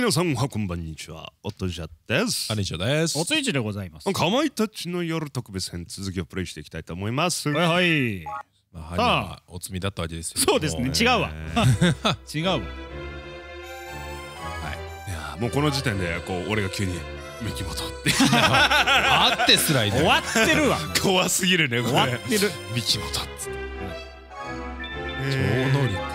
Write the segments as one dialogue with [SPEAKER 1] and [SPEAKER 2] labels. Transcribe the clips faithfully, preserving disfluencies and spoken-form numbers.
[SPEAKER 1] 皆さんはこんばんにちは。おとじゃです。
[SPEAKER 2] こんにちはです。
[SPEAKER 3] おついちでございます。
[SPEAKER 1] かまいたちの夜特別編、続きをプレイしていきたいと思います。
[SPEAKER 3] はいはい。
[SPEAKER 2] まあ、犯人はお罪だったわけですよ。
[SPEAKER 3] そうですね。違うわ。違うわ。はい。
[SPEAKER 1] いやもうこの時点でこう俺が急に三木本って
[SPEAKER 2] あってすらいない。
[SPEAKER 3] 終わってるわ。
[SPEAKER 1] 怖すぎるね。
[SPEAKER 3] 終わってる。
[SPEAKER 1] 三木本っつって。
[SPEAKER 2] 超能力。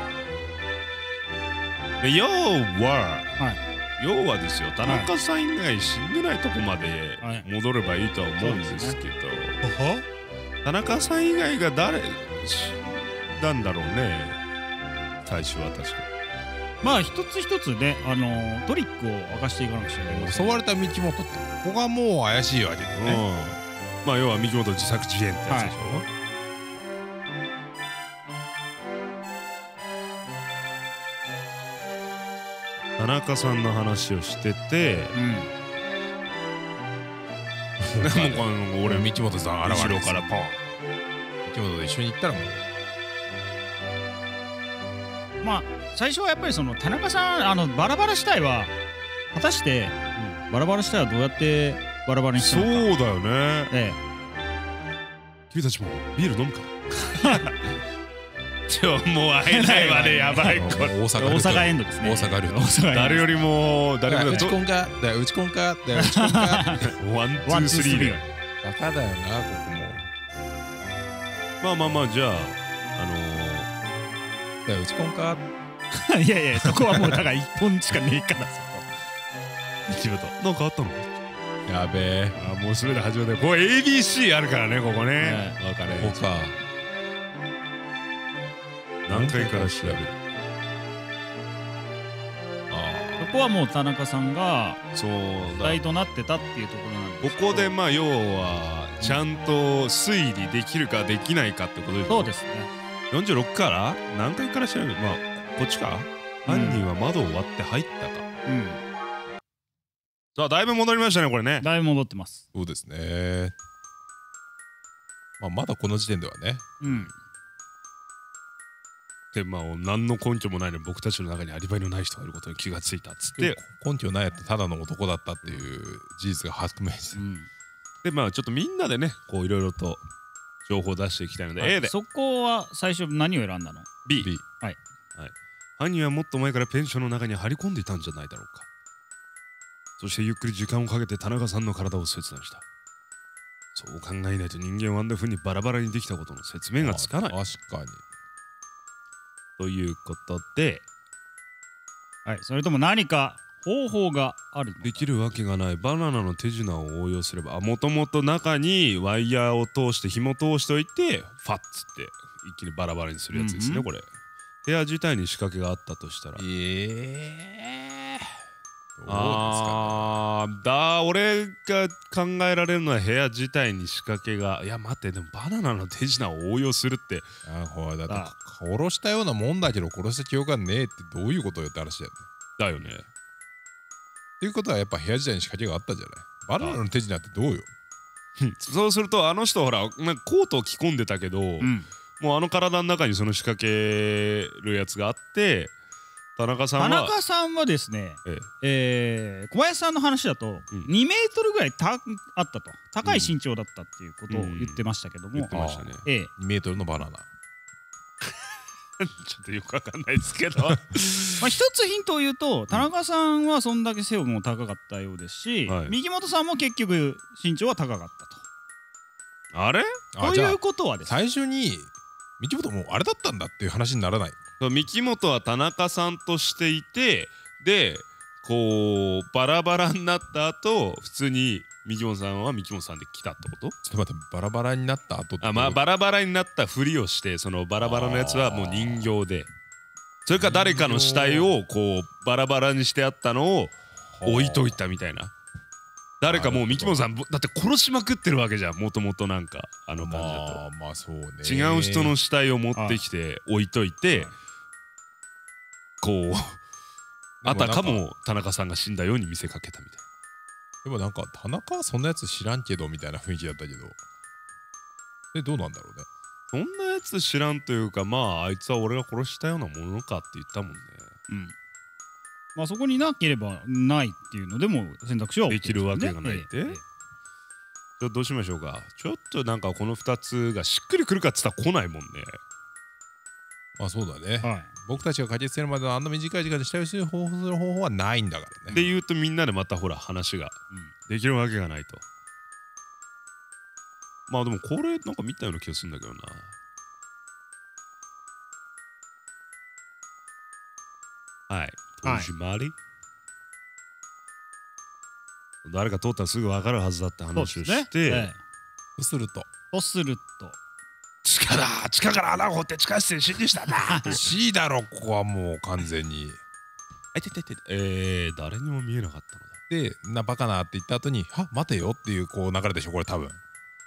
[SPEAKER 1] 要は、要はですよ、田中さん以外死んでないとこまで戻ればいいとは思うんですけど、田中さん以外が誰死んだんだろうね、最初は確かに。
[SPEAKER 3] まあ一つ一つね、あのトリックを明かしていかなくちゃいけない。
[SPEAKER 2] 襲われた三木本ってここがもう怪しいわけだよね。
[SPEAKER 1] まあ要は三木本自作自演ってやつでしょ。田中さんの話をしてて、でもこの俺三木本さん現れるからポン、
[SPEAKER 2] 三木本と一緒に行ったらも
[SPEAKER 3] うまあ最初はやっぱりその田中さん、あのバラバラ死体は果たしてバラバラ死体はどうやってバラバラにしたのか。
[SPEAKER 1] そうだよね。
[SPEAKER 3] ええ、
[SPEAKER 1] 君たちもビール飲むか。ちょもう会えないまでやばい。これ
[SPEAKER 3] 大阪エンドですね。
[SPEAKER 2] 大阪ルート。
[SPEAKER 1] 誰よりも誰よりも
[SPEAKER 2] 打ち込んかだよ打ち込んかだよ打ち込んか。
[SPEAKER 1] ワンツースリーで。
[SPEAKER 2] バカだよなここも。
[SPEAKER 1] まあまあまあじゃああの
[SPEAKER 2] だよ打ち込んか。
[SPEAKER 3] いやいやそこはもうだから一本しかねえからそこ。
[SPEAKER 1] 一部となんかあったの？
[SPEAKER 2] やべえ。
[SPEAKER 1] あもうそれで始まった。これ エービーシー あるからねここね。分かれ。
[SPEAKER 2] ここか。
[SPEAKER 1] 何回から調べる。
[SPEAKER 3] ここはもう田中さんが
[SPEAKER 1] そう
[SPEAKER 3] 主体となってたっていうところなんです。
[SPEAKER 1] ここでまあ要はちゃんと推理できるかできないかってことです。
[SPEAKER 3] そうですね。
[SPEAKER 1] よんじゅうろくから何回から調べる。まあこっちか。犯人は窓を割って入ったか。うん。さあだいぶ戻りましたねこれね。
[SPEAKER 3] だいぶ戻ってます。
[SPEAKER 2] そうですね。まあまだこの時点ではね。
[SPEAKER 3] うん。
[SPEAKER 1] でまあ何の根拠もないのに僕たちの中にアリバイのない人がいることに気がついたっつって
[SPEAKER 2] 根拠ないやってただの男だったっていう事実が判明して、うん、
[SPEAKER 1] でまあちょっとみんなでねこういろいろと情報を出していきたいので、はい、A で
[SPEAKER 3] そこは最初何を選んだの？
[SPEAKER 1] B,
[SPEAKER 3] B はい、
[SPEAKER 1] はい、犯人はもっと前からペンションの中に張り込んでいたんじゃないだろうか。そしてゆっくり時間をかけて田中さんの体を切断した。そう考えないと人間はあんな風にバラバラにできたことの説明がつかない。
[SPEAKER 2] 確かに。
[SPEAKER 1] ということで、
[SPEAKER 3] はい、それとも何か方法があるの？
[SPEAKER 1] できるわけがない。バナナの手品を応用すれば、もともと中にワイヤーを通して紐通しておいてファッつって一気にバラバラにするやつですね、うん、これ部屋自体に仕掛けがあったとしたらえ
[SPEAKER 2] えー、どうですかね。
[SPEAKER 1] あーだ俺が考えられるのは部屋自体に仕掛けが。いや待って、でもバナナの手品を応用するって
[SPEAKER 2] あほらだって殺したようなもんだけど殺した記憶がねえってどういうことよって話だよね。
[SPEAKER 1] だよね。
[SPEAKER 2] っていうことはやっぱ部屋自体に仕掛けがあったんじゃない。バナナの手品ってどうよ。
[SPEAKER 1] そうするとあの人ほらコートを着込んでたけど、うん、もうあの体の中にその仕掛けるやつがあって、田中さんは
[SPEAKER 3] 田中さんはですね、えええー、小林さんの話だとにメートルぐらいたあったと、高い身長だったっていうことを言ってましたけども、
[SPEAKER 1] 言ってましたね。
[SPEAKER 3] ええ、
[SPEAKER 2] にメートルのバナナ
[SPEAKER 1] ちょっとよくわかんないですけどまあ
[SPEAKER 3] 一つヒントを言うと、田中さんはそんだけ背も高かったようですし、はい、右本さんも結局身長は高かったと。
[SPEAKER 1] あれ
[SPEAKER 3] ということはです
[SPEAKER 2] ね、最初に右本もあれだったんだっていう話にならない。
[SPEAKER 1] 三木本は田中さんとしていて、でこうバラバラになった後普通に三木本さんは三木本さんで来たってこと？
[SPEAKER 2] ちょっと待って、バラバラになった後って。
[SPEAKER 1] あまあバラバラになったふりをして、そのバラバラのやつはもう人形で、それか誰かの死体をこうバラバラにしてあったのを置いといたみたいな。誰かもう三木本さんだって殺しまくってるわけじゃん、もともと。なんかあの感じだと、
[SPEAKER 2] まあまあそうね、
[SPEAKER 1] 違う人の死体を持ってきて置いといて、こうあたかも田中さんが死んだように見せかけたみたいな。
[SPEAKER 2] でもなんか田中はそんなやつ知らんけどみたいな雰囲気だったけど、えどうなんだろうね。
[SPEAKER 1] そんなやつ知らんというか、まああいつは俺が殺したようなものかって言ったもんね。うん。
[SPEAKER 3] まあそこになければないっていうのでも選択肢は OK
[SPEAKER 1] できるわけがないって、
[SPEAKER 3] ええええ
[SPEAKER 1] じゃあどうしましょうか。ちょっとなんかこのふたつがしっくりくるかっつったら来ないもんね。
[SPEAKER 2] まあそうだね、
[SPEAKER 3] はい、
[SPEAKER 2] 僕たちが解決するまでのあんな短い時間で下打ちする方法する方法はないんだからね。
[SPEAKER 1] で言うとみんなでまたほら話ができるわけがないと。まあでもこれなんか見たような気がするんだけどな。はい、
[SPEAKER 3] はい
[SPEAKER 1] 戸締まり、誰か通ったらすぐ分かるはずだって話をして、
[SPEAKER 3] そうですねええ
[SPEAKER 2] そうすると
[SPEAKER 3] とすると
[SPEAKER 1] 地下だ、地下から穴を掘って地下室に侵入したんだ
[SPEAKER 2] C だろ、ここはもう完全に。
[SPEAKER 1] あいてててえー、誰にも見えなかったのだ。
[SPEAKER 2] でなバカなって言った後に「は待てよ」っていうこう流れでしょこれ多分。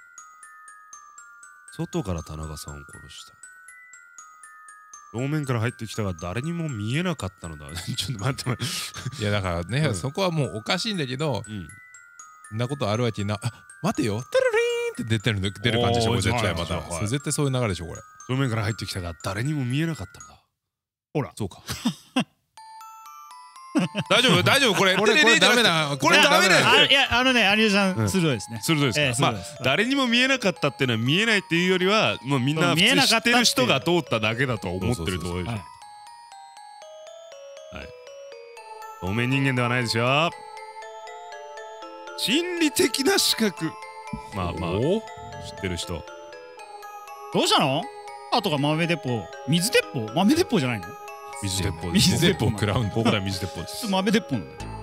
[SPEAKER 1] 外から田中さんを殺した。正面から入ってきたが誰にも見えなかったのだ。ちょっと待って待って
[SPEAKER 2] いやだからね、
[SPEAKER 1] うん
[SPEAKER 2] そこはもうおかしいんだけど、
[SPEAKER 1] うん、
[SPEAKER 2] そんなことあるわけな、あ待てよテルリーンって出てるの出る感じでしょこれ絶対また、
[SPEAKER 1] はいはいはい
[SPEAKER 2] それ絶対そういう流れでしょこれ。
[SPEAKER 1] 正面から入ってきたが誰にも見えなかったのだ。
[SPEAKER 3] ほら
[SPEAKER 1] そうか大丈夫大丈夫これ
[SPEAKER 2] これこれダメだ
[SPEAKER 1] これダメだよ
[SPEAKER 3] あいやあのね有吉さ
[SPEAKER 1] うん
[SPEAKER 3] ん鋭いですね、
[SPEAKER 1] 鋭いですか、
[SPEAKER 3] ええ
[SPEAKER 1] まあ
[SPEAKER 3] 鋭いです
[SPEAKER 1] 誰にも見えなかったっていうのは見えないっていうよりはもうみんな普通に知ってる人が通っただけだと思ってるところでしょ。
[SPEAKER 3] はい
[SPEAKER 1] 透明人間ではないですよ。心理的な視覚、まあまあ
[SPEAKER 2] お
[SPEAKER 1] 知ってる人。
[SPEAKER 3] どうしたの？あとが豆鉄砲、水鉄砲、豆鉄砲じゃないの？
[SPEAKER 1] 水鉄砲です。
[SPEAKER 3] 水鉄砲
[SPEAKER 2] 食らうんだ。
[SPEAKER 1] 僕ら水鉄砲です。
[SPEAKER 3] 豆鉄砲なんだよ。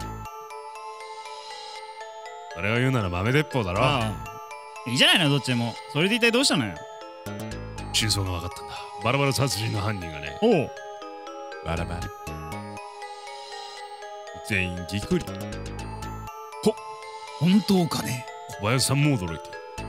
[SPEAKER 1] それを言うなら豆鉄砲だろ。
[SPEAKER 3] ああいいじゃないのどっちでも。それで一体どうしたのよ？
[SPEAKER 1] 真相が分かったんだ。バラバラ殺人の犯人がね、
[SPEAKER 3] おう
[SPEAKER 2] バラバラ。
[SPEAKER 1] 全員ぎくり。
[SPEAKER 3] 本当かね？
[SPEAKER 1] 小林さんも驚いている。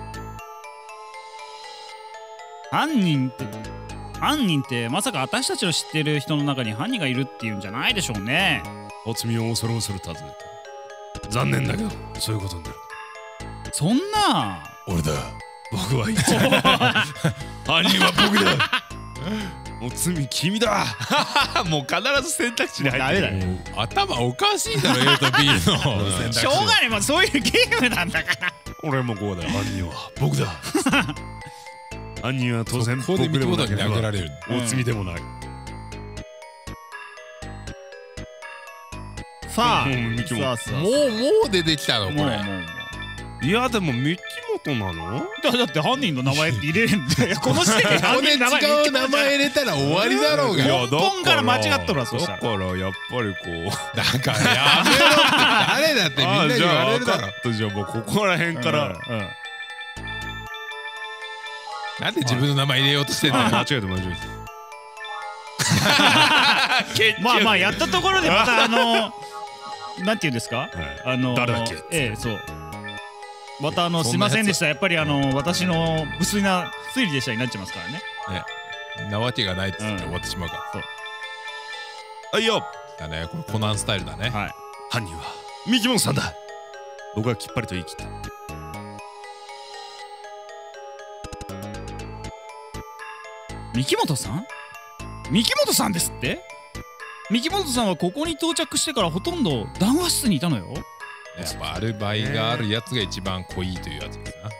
[SPEAKER 3] 犯人って犯人ってまさか私たちの知ってる人の中に犯人がいるっていうんじゃないでしょうね。
[SPEAKER 1] おつみを恐る恐る尋ねた。残念だけどそういうことになる。
[SPEAKER 3] そんな
[SPEAKER 2] 俺だ。
[SPEAKER 1] 僕は言ってない。犯人は僕だ。おつみ君だ。もう必ず選択肢に入ってる。
[SPEAKER 3] ダメだ
[SPEAKER 2] もう頭おかしいだろ A と B の選択肢。
[SPEAKER 3] しょうがない、まあ、そういうゲームなんだから。
[SPEAKER 1] 俺もこうだよ。犯人は僕だ。犯人は当然
[SPEAKER 2] ここで見
[SPEAKER 1] 僕でもな
[SPEAKER 2] 事に投げら
[SPEAKER 1] け
[SPEAKER 2] れる。
[SPEAKER 1] おつみでもない。
[SPEAKER 3] さあ
[SPEAKER 1] もうミキモ
[SPEAKER 3] さあさあ
[SPEAKER 2] もうもう出てきたのこれ。
[SPEAKER 3] もうもうもう
[SPEAKER 1] いやでもミキモトなの？
[SPEAKER 3] だだって犯人の名前って入れるんだよ。この時点で
[SPEAKER 2] ここで
[SPEAKER 3] 犯人の名前
[SPEAKER 2] 違う名前入れたら終わりだろうが。
[SPEAKER 1] いや
[SPEAKER 3] 根本から間違っとるわそしたら
[SPEAKER 1] だからやっぱりこう。
[SPEAKER 2] だからやめろって誰だってみんなに言われるだろ。
[SPEAKER 1] ろ。じゃあもうここら辺から。
[SPEAKER 3] うんうん
[SPEAKER 2] なんで自分の名前入れようとしてんの。
[SPEAKER 1] あ間違えた間違えた。
[SPEAKER 3] まあまあやったところでまたあのなんていうんですか、
[SPEAKER 1] はい
[SPEAKER 3] あの
[SPEAKER 1] 誰だっけ
[SPEAKER 3] ええそうまたあのすい
[SPEAKER 2] そんなやつ
[SPEAKER 3] ませんでしたやっぱりあの私の無粋な推理でしたになっちゃいますからね。
[SPEAKER 2] なわけがないっつって終わってしまうから。
[SPEAKER 1] はいよ。
[SPEAKER 2] だねこれコナンスタイルだね。
[SPEAKER 3] はい
[SPEAKER 1] 犯人はミキモトさんだ。僕はきっぱりと言い切った。
[SPEAKER 3] 三木本さん三木本さんですって？三木本さんはここに到着してからほとんど談話室にいたのよ。
[SPEAKER 2] やっぱアルバイがあるやつが一番濃いというやつですな。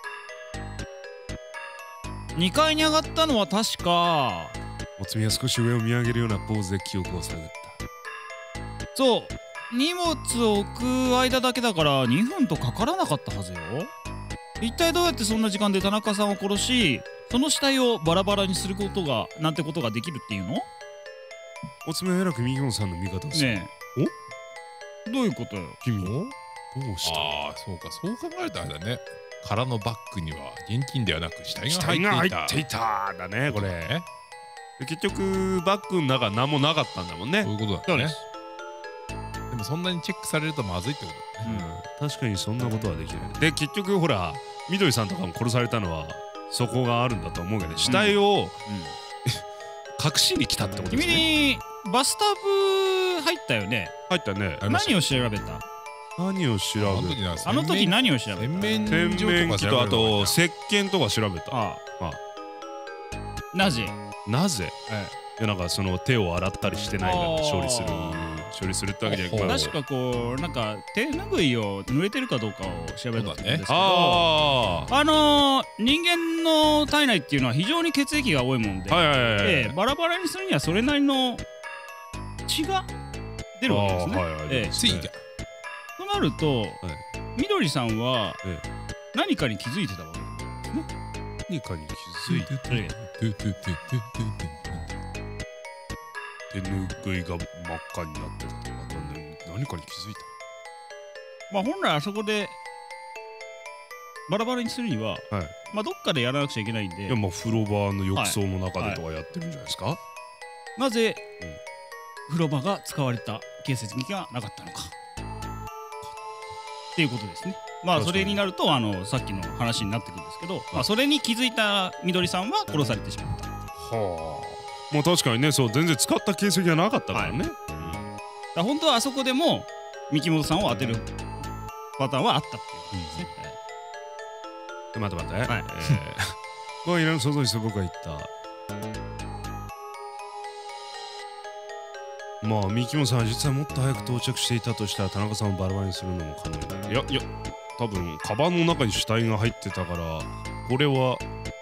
[SPEAKER 3] にかいに上がったのは確か
[SPEAKER 1] おつみは少し上を見上げるようなポーズで記憶を探った。
[SPEAKER 3] そう荷物を置く間だけだからにふんとかからなかったはずよ。一体どうやってそんな時間で田中さんを殺しその死体をバラバラにすることがなんてことができるっていうの？
[SPEAKER 1] おつみはえらくミキモトさんの味方をする。
[SPEAKER 3] ねえどういうことよ？
[SPEAKER 1] 君どうした？
[SPEAKER 2] ああそうかそう考えるとあれだね。空のバッグには現金ではなく死体
[SPEAKER 1] 死
[SPEAKER 2] が
[SPEAKER 1] 体が入
[SPEAKER 2] 入っていた。
[SPEAKER 1] っていただねこれ。
[SPEAKER 2] ね
[SPEAKER 1] で結局バッグの中何もなかったんだもんね
[SPEAKER 2] そう。いうことだね。でもそんなにチェックされるとまずいってことだね。
[SPEAKER 1] うん、確かにそんなことはできない。で結局ほらみどりさんとかも殺されたのはそこがあるんだと思うけど死体を隠しに来たってことです
[SPEAKER 3] 君
[SPEAKER 1] ね。
[SPEAKER 3] にバスタブ入ったよね。
[SPEAKER 1] 入ったね。
[SPEAKER 2] ありました
[SPEAKER 3] 何を調べた？
[SPEAKER 1] 何を調
[SPEAKER 2] あの
[SPEAKER 1] べた？
[SPEAKER 2] 時な
[SPEAKER 3] あの時何を調べた？
[SPEAKER 2] 洗面
[SPEAKER 1] 洗
[SPEAKER 2] 所
[SPEAKER 1] 面器とあ
[SPEAKER 2] とか調べるの
[SPEAKER 1] と
[SPEAKER 2] か
[SPEAKER 1] 石鹸とか調べた。
[SPEAKER 3] あ
[SPEAKER 1] あ
[SPEAKER 3] なぜ？
[SPEAKER 1] なぜ？
[SPEAKER 3] え
[SPEAKER 1] いやなんかその手を洗ったりしてないから処理する処理するってわけじゃなくて、
[SPEAKER 2] ほう
[SPEAKER 1] まあ
[SPEAKER 3] 確かこうなんか手ぬぐいを濡れてるかどうかを調べたと思うんですけど、
[SPEAKER 1] あ
[SPEAKER 3] あのー、人間の体内っていうのは非常に血液が多いもんで、
[SPEAKER 1] あはいはいはいはい
[SPEAKER 3] でバラバラにするにはそれなりの血が出るわけですね。
[SPEAKER 1] あーはいはい
[SPEAKER 3] ええ
[SPEAKER 2] ついた
[SPEAKER 3] となると、みどりさんは
[SPEAKER 1] え
[SPEAKER 3] 何かに気づいてたわけですね。
[SPEAKER 1] 何かに気づいて
[SPEAKER 3] ええ
[SPEAKER 1] 手ぬぐいが真っ赤になってたとか何何かに気づい
[SPEAKER 3] まあ本来あそこでバラバラにするには、
[SPEAKER 1] た。はい。
[SPEAKER 3] まあどっかでやらなくちゃいけないんで
[SPEAKER 1] いや、まあ風呂場の浴槽の中でとかやってるんじゃないですか。
[SPEAKER 3] なぜ、風呂場が使われた形跡がなかったのかっていうことですね。まあ
[SPEAKER 1] 確かに
[SPEAKER 3] それになるとあのさっきの話になってくるんですけど、まあ、それに気づいたみどりさんは殺されてしまった。
[SPEAKER 1] はあ。まあ確かにね、そう全然使った形跡がなかったからね。
[SPEAKER 3] だから本当はあそこでも三木本さんを当てるパターンはあったっていうことですね。
[SPEAKER 1] うん待って待って。
[SPEAKER 3] はい
[SPEAKER 1] えーまあいろいろ想像して僕が言った。まあ三木本さんは実はもっと早く到着していたとしたら田中さんをバラバラにするのも可能だ。いやいや、多分カバンの中に死体が入ってたからこれは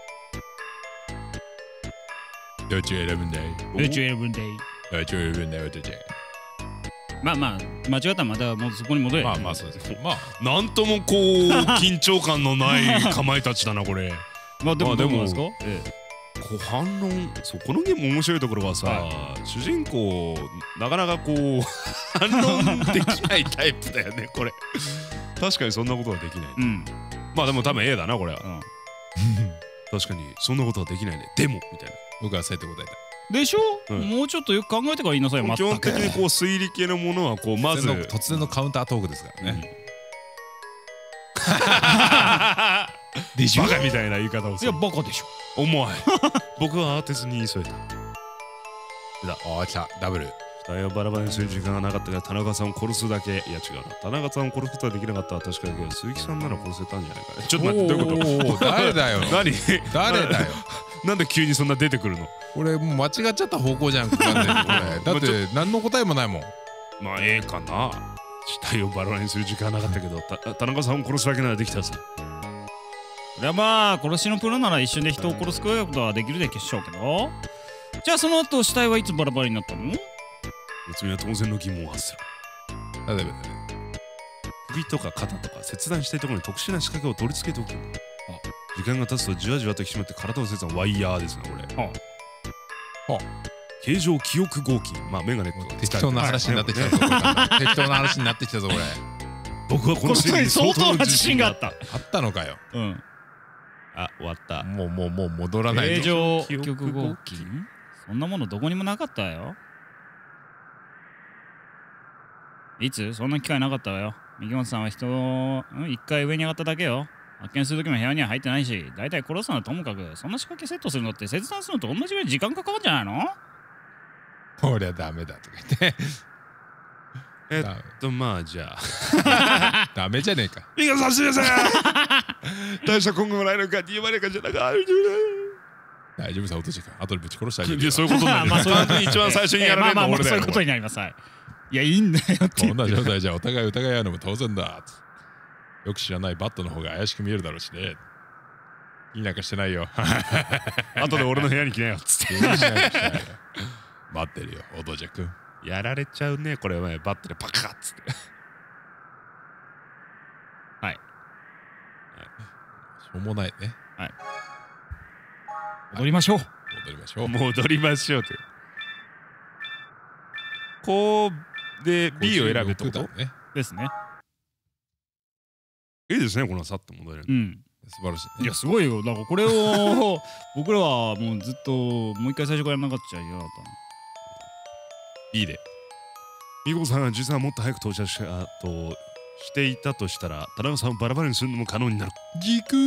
[SPEAKER 2] どっちが選ぶんだい
[SPEAKER 3] 宇宙エレブンデイ。
[SPEAKER 2] どっちが選ぶんだよ、どっち
[SPEAKER 3] まあまあ間違ったらまたもうそこに戻れ。
[SPEAKER 2] まあまあそうです。まあ、
[SPEAKER 1] なんともこう緊張感のないかまいたちだなこれ。
[SPEAKER 3] まあでも
[SPEAKER 1] まあでも
[SPEAKER 3] どうなんですか。え
[SPEAKER 1] こう反論、そうこのゲーム面白いところはさ、
[SPEAKER 3] は
[SPEAKER 1] 主人公なかなかこう反論できないタイプだよねこれ。確かにそんなことはできない、
[SPEAKER 3] えうん
[SPEAKER 1] まあでも多分 A だなこれは。
[SPEAKER 3] うん
[SPEAKER 1] 確かにそんなことはできないね。でもみたいな。
[SPEAKER 2] 僕はそうやって答えた。
[SPEAKER 3] でしょ、
[SPEAKER 1] うん
[SPEAKER 3] もうちょっとよく考えてから言いなさいよ。
[SPEAKER 1] 基本的
[SPEAKER 3] 全く
[SPEAKER 1] にこう推理系のものはこうまず
[SPEAKER 2] 突然の突然のカウンタートークですからね。
[SPEAKER 1] でしょバカみたいな言い方をする。
[SPEAKER 3] いやバカでしょ。
[SPEAKER 1] お前僕は当てずに言い添えた。
[SPEAKER 2] ああ、来た、ダブル。
[SPEAKER 1] 死体をバラバラにする時間がなかったから田中さんを殺すだけ。いや違うな、田中さんを殺すことはできなかったは確かだけど鈴木さんなら殺せたんじゃないかね。ちょっと待って、どういうこと？
[SPEAKER 2] おー誰だよ。
[SPEAKER 1] 何
[SPEAKER 2] 誰だよ。
[SPEAKER 1] なんで急にそんな出てくるの？
[SPEAKER 2] これもう間違っちゃった方向じゃん。完全にこれだって何の答えもないもん。
[SPEAKER 1] まあええかな。死体をバラバラにする時間はなかったけどた田中さんを殺すだけならできたさ。
[SPEAKER 3] それはまあ殺しのプロなら一瞬で人を殺すことはできるでしょうけど、じゃあその後死体はいつバラバラになったの？
[SPEAKER 1] 別には当然の疑問を発する。
[SPEAKER 2] 例えば
[SPEAKER 1] 首とか肩とか切断したいところに特殊な仕掛けを取り付けておくんだ。時間が経つとじわじわと引き締まって体を切断ワイヤーですねこれ。
[SPEAKER 3] は
[SPEAKER 2] は
[SPEAKER 1] 形状記憶合金、まあメガネとか
[SPEAKER 2] 適当な話になってきたぞ。これ適当な話になってきたぞこれ。
[SPEAKER 1] 僕はこの
[SPEAKER 3] この人に相当な自信があった。
[SPEAKER 2] あったのかよ。
[SPEAKER 3] うん。
[SPEAKER 1] あ、終わった。
[SPEAKER 2] もうもうもう戻らない
[SPEAKER 3] 形
[SPEAKER 2] ぞ。
[SPEAKER 3] 状記憶合金？そんなものどこにもなかったわよ。いつ？そんな機会なかったわよ。右本さんは人を一回上に上がっただけよ。発見する時も部屋には入ってないし、だいたい殺すのはともかく、そんな仕掛けセットするのって切断するのと同じぐらい時間かかるんじゃないの？
[SPEAKER 2] こりゃダメだとか言って。
[SPEAKER 1] えっとまあじゃあ
[SPEAKER 2] ダメじゃねえか。
[SPEAKER 1] 皆さんすみません大した今後もないのかに言われるかじゃなくて
[SPEAKER 2] 大丈夫さ、落としてか。後でぶち殺してあげるよ。
[SPEAKER 1] いやそういうことなんだよ。まあ一番最初にやられるのは俺だよ。
[SPEAKER 3] そういうことになります。はい。いやいいんだよって
[SPEAKER 2] こんな状態じゃお互い疑い合うのも当然だ。よく知らないバットの方が怪しく見えるだろうしね。いいなんかしてないよ。
[SPEAKER 1] 後で俺の部屋に来なよっつって
[SPEAKER 2] 待ってるよ、オドジャ君。
[SPEAKER 1] やられちゃうねこれはね。バットでパカッつって
[SPEAKER 3] はい。
[SPEAKER 2] しょうもないね。
[SPEAKER 3] はい戻りましょう。
[SPEAKER 2] 戻りましょう。
[SPEAKER 1] 戻りましょうと。こうで B を選べってこと
[SPEAKER 2] ね。
[SPEAKER 3] ですね。
[SPEAKER 1] いいですねこのさっと戻れる。
[SPEAKER 3] うん。
[SPEAKER 2] 素晴らしいね。
[SPEAKER 3] いやすごいよ。だからこれを僕らはもうずっともう一回最初からやらなかったじゃいけなかったな。
[SPEAKER 1] B でみこさんが実はもっと早く到着したとしていたとしたら田中さんをバラバラにするのも可能になる。
[SPEAKER 2] ギクッ。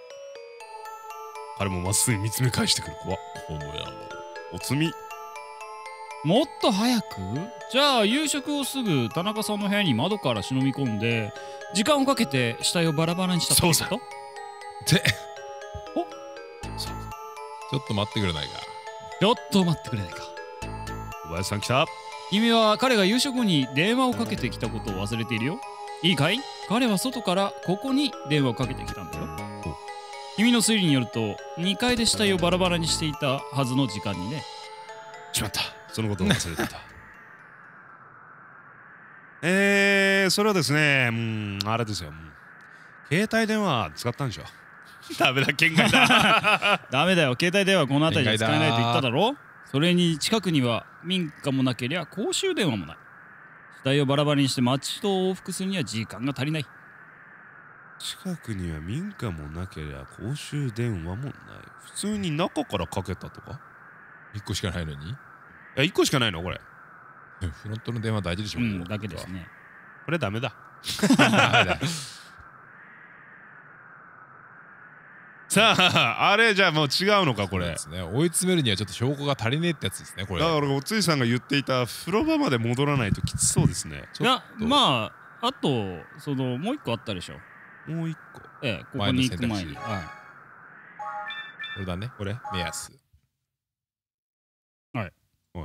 [SPEAKER 1] 彼もまっすぐ見つめ返してくる。怖っ。
[SPEAKER 2] ほもや
[SPEAKER 1] おつみ。
[SPEAKER 3] もっと早く？じゃあ夕食をすぐ田中さんの部屋に窓から忍び込んで時間をかけて死体をバラバラにしたってこと？
[SPEAKER 1] そうさ
[SPEAKER 2] て
[SPEAKER 3] お
[SPEAKER 2] ちょっと待ってくれないか。
[SPEAKER 3] ちょっと待ってくれないか。
[SPEAKER 1] 小林さん来た。
[SPEAKER 3] 君は彼が夕食後に電話をかけてきたことを忘れているよ。いいかい？彼は外からここに電話をかけてきたんだよ。君の推理によるとにかいで死体をバラバラにしていたはずの時間にね。
[SPEAKER 1] しまった、そのことを忘れていた。えー、それはですね、うん、あれですよ、うん、携帯電話使ったんでしょ。ダメだ、県外だ。
[SPEAKER 3] ダメだよ、携帯電話この辺りじゃ使えないと言っただろ。それに近くには民家もなけりゃ公衆電話もない。死体をバラバラにして街と往復するには時間が足りない。
[SPEAKER 1] 近くには民家もなけりゃ公衆電話もない。普通に中からかけたとか。
[SPEAKER 2] いっこしかないのに。い
[SPEAKER 1] や、いっこしかないのこれ。
[SPEAKER 2] フロントの電話大事でしょ。
[SPEAKER 3] うん、だけですね。
[SPEAKER 1] これダメだ。さあ、あれじゃあもう違うのかこれ。
[SPEAKER 2] ですね。追い詰めるにはちょっと証拠が足りねえってやつですねこれ。
[SPEAKER 1] だからおついさんが言っていた風呂場まで戻らないときつそうですね。
[SPEAKER 3] いや、まああとそのもう一個あったでしょ。
[SPEAKER 1] もう一個。
[SPEAKER 3] ええ、ここに行く前に。はい。
[SPEAKER 2] これだね。これ目安。
[SPEAKER 3] はい。
[SPEAKER 1] はい。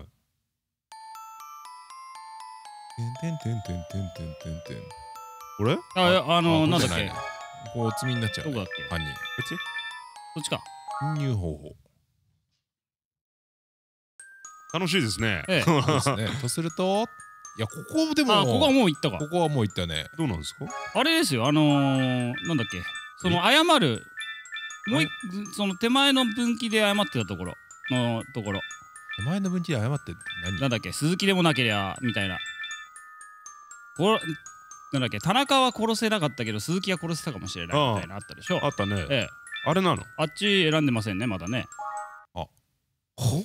[SPEAKER 2] てんてんてんてんてんてんてん。
[SPEAKER 1] これ？
[SPEAKER 3] あ、いや、あのなんだっけ。
[SPEAKER 2] こうおつみになっちゃう。
[SPEAKER 3] どこだっけ？
[SPEAKER 2] 犯人。こ
[SPEAKER 1] っち？
[SPEAKER 3] こっちか。
[SPEAKER 2] 侵入方法。
[SPEAKER 1] 楽しいですね。
[SPEAKER 2] ええ、そうですね。とすると、いやここでも。
[SPEAKER 3] あ、ここはもう行ったか。
[SPEAKER 2] ここはもう行ったね。
[SPEAKER 1] どうなんですか？
[SPEAKER 3] あれですよ、あのー、なんだっけ。その謝る。もう一その手前の分岐で謝ってたところのところ。
[SPEAKER 2] 手前の分岐で謝って何？
[SPEAKER 3] なんだっけ、鈴木でもなけりゃみたいな。こなんだっけ、田中は殺せなかったけど鈴木は殺せたかもしれないみたいなあったでしょ。
[SPEAKER 1] あったね。
[SPEAKER 3] ええ、
[SPEAKER 1] あれなの？
[SPEAKER 3] あっち選んでませんねまだね。
[SPEAKER 1] あ、ほ？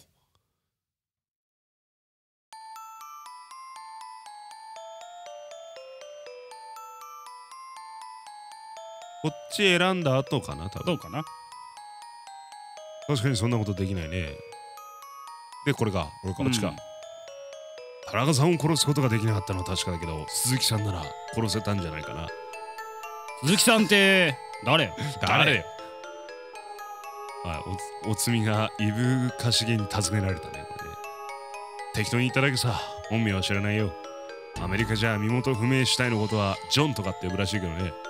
[SPEAKER 1] こっち選んだ後かな多分。
[SPEAKER 3] どうかな。
[SPEAKER 1] 確かにそんなことできないね。でこれか、これか、こっちか。田中さんを殺すことができなかったのは確かだけど、鈴木さんなら殺せたんじゃないかな。
[SPEAKER 3] 鈴木さんって誰よ？
[SPEAKER 1] 誰よ。はい、お, おつみがいぶかしげに尋ねられたね、これね。適当に言っただけさ、本名は知らないよ。アメリカじゃ身元不明死体のことはジョンとかって呼ぶらしいけどね。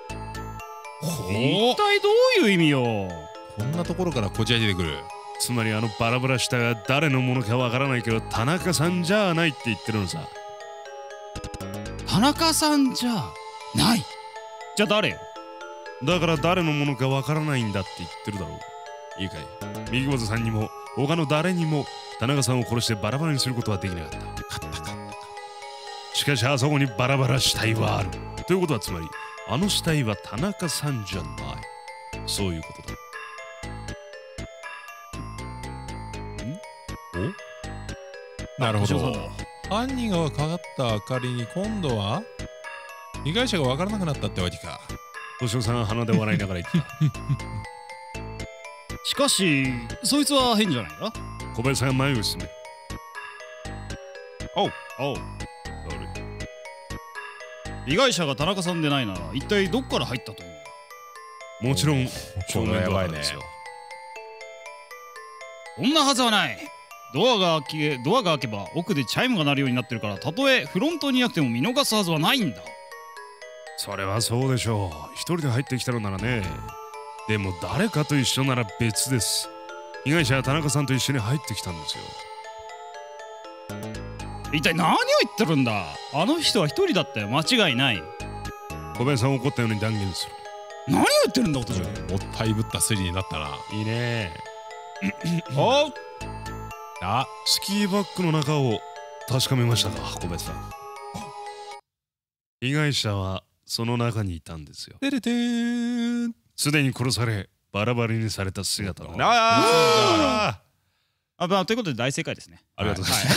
[SPEAKER 3] 一体どういう意味よ。
[SPEAKER 2] こんなところからこじ開けてくる。
[SPEAKER 1] つまりあのバラバラしたが誰のものかわからないけど田中さんじゃないって言ってるのさ。
[SPEAKER 3] 田中さんじゃない。じゃあ誰よ。
[SPEAKER 1] だから誰のものかわからないんだって言ってるだろう。いいかい、右本さんにも他の誰にも田中さんを殺してバラバラにすることはできなかった。勝った勝った。しかしあそこにバラバラ死体はあるということは、つまりあの死体は田中さんじゃない、そういうことだ。
[SPEAKER 2] お？なるほど。犯人がかかった明かりに今度は被害者が分からなくなったってわけか。
[SPEAKER 1] 敏夫さんは鼻で笑いながら言った。
[SPEAKER 3] しかしそいつは変じゃないか。
[SPEAKER 1] 小林さんが前を進め。おうおう。
[SPEAKER 3] 被害者が田中さんでないなら一体どっから入ったという。
[SPEAKER 1] もちろん
[SPEAKER 2] 正面ドアですよ。
[SPEAKER 3] そんなはずはない。ドアが開けドアが開けば奥でチャイムが鳴るようになってるから、たとえフロントにいなくても見逃すはずはないんだ。
[SPEAKER 1] それはそうでしょう。一人で入ってきたのならね。でも誰かと一緒なら別です。被害者は田中さんと一緒に入ってきたんですよ。
[SPEAKER 3] 一体何を言ってるんだ。あの人は一人だったよ、間違いない。
[SPEAKER 1] 小林さん怒ったように断言する。
[SPEAKER 3] 何を言ってるんだ私は。
[SPEAKER 2] もったいぶった推理になったな。
[SPEAKER 1] いいね。
[SPEAKER 2] おう。あ、
[SPEAKER 1] スキーバッグの中を確かめましたか、小林さん。被害者はその中にいたんですよ。
[SPEAKER 2] てれてーん。
[SPEAKER 1] すでに殺されバラバラにされた姿だね。
[SPEAKER 3] ああ、まあ、ということで大正解ですね。
[SPEAKER 1] ありがとうございます。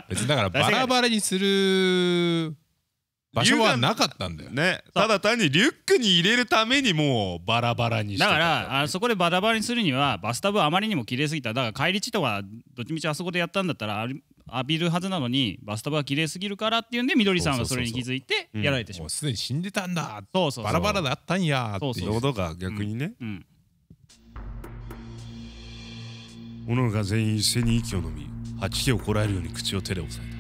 [SPEAKER 2] 別にだからバラバラにする場所はなかったんだよ
[SPEAKER 1] ね。ただ単にリュックに入れるためにもうバラバラにしてた。
[SPEAKER 3] だからあそこでバラバラにするにはバスタブはあまりにも綺麗すぎた。だから帰り地とかどっちみちあそこでやったんだったら浴びるはずなのにバスタブは綺麗すぎるからっていうんで、みどりさんがそれに気づいてやられてしまう。
[SPEAKER 2] もうすでに死んでたんだ。
[SPEAKER 3] そうそうそう、
[SPEAKER 2] バラバラだったんやっていう。
[SPEAKER 1] そういうことが逆にね。
[SPEAKER 3] うん、うん。
[SPEAKER 1] 者が全員一斉に息を飲み、吐き気をこらえるように口を手で押さえた。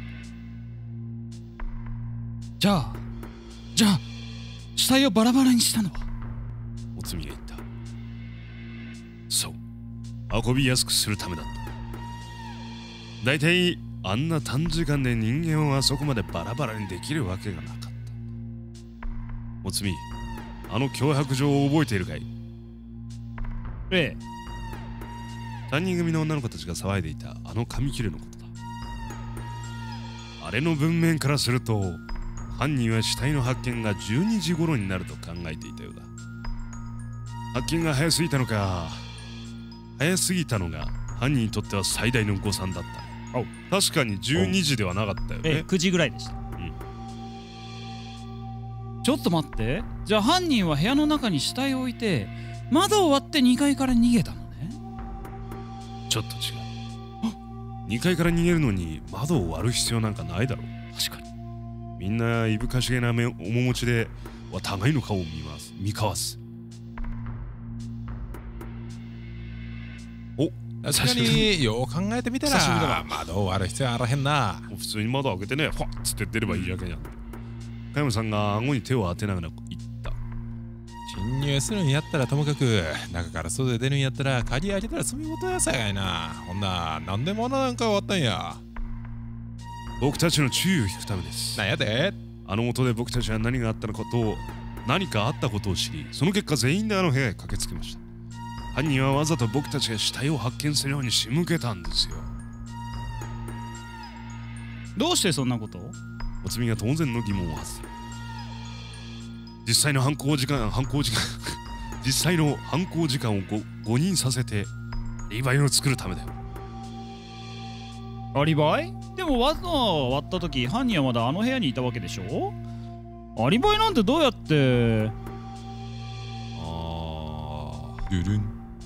[SPEAKER 3] じゃあじゃあ死体をバラバラにしたのは？
[SPEAKER 1] おつみが言った。そう、運びやすくするためだった。だいたいあんな短時間で人間をあそこまでバラバラにできるわけがなかった。おつみ、あの脅迫状を覚えているかい？
[SPEAKER 3] ええ。
[SPEAKER 1] さんにん組の女の子たちが騒いでいたあの紙切れのことだ。あれの文面からすると、犯人は死体の発見がじゅうにじ頃になると考えていたようだ。発見が早すぎたのか、早すぎたのが犯人にとっては最大の誤算だったね。確かにじゅうにじではなかったよね。
[SPEAKER 3] ええ、くじぐらいでした。うん。ちょっと待って。じゃあ犯人は部屋の中に死体を置いて窓を割ってにかいから逃げたのね。
[SPEAKER 1] ちょっと違う。にかいから逃げるのに窓を割る必要なんかないだろう。
[SPEAKER 3] 確かに。
[SPEAKER 1] みんないぶかしげな面持ちでは互いの顔を見ます見交わす。お、
[SPEAKER 2] 確かによう考えてみたら
[SPEAKER 1] 久しぶりだわ。
[SPEAKER 2] 窓を割る必要あらへんな。
[SPEAKER 1] 普通に窓を開けてね、ファッつって出ればいいだけじゃん。加山さんが顎に手を当てながら言った。
[SPEAKER 2] 侵入するんやったらともかく、中から外で出るんやったら鍵開けたら済み事やさやいな。ほんななんで窓なんか割ったんや。
[SPEAKER 1] 僕たちの注意を引くためです。
[SPEAKER 2] なんやで？
[SPEAKER 1] あの音で僕たちは何があったのかと何かあったことを知り、その結果全員であの部屋へ駆けつけました。犯人はわざと僕たちが死体を発見するように仕向けたんですよ。
[SPEAKER 3] どうしてそんなことを？
[SPEAKER 1] おつみが当然の疑問を発する。実際の犯行時間犯行時間実際の犯行時間を 5, 5人させてアリバイを作るためだよ。
[SPEAKER 3] アリバイ？でもわざわ割った時犯人はまだあの部屋にいたわけでしょ？アリバイなんてどうやって？
[SPEAKER 1] あ
[SPEAKER 2] ルルン。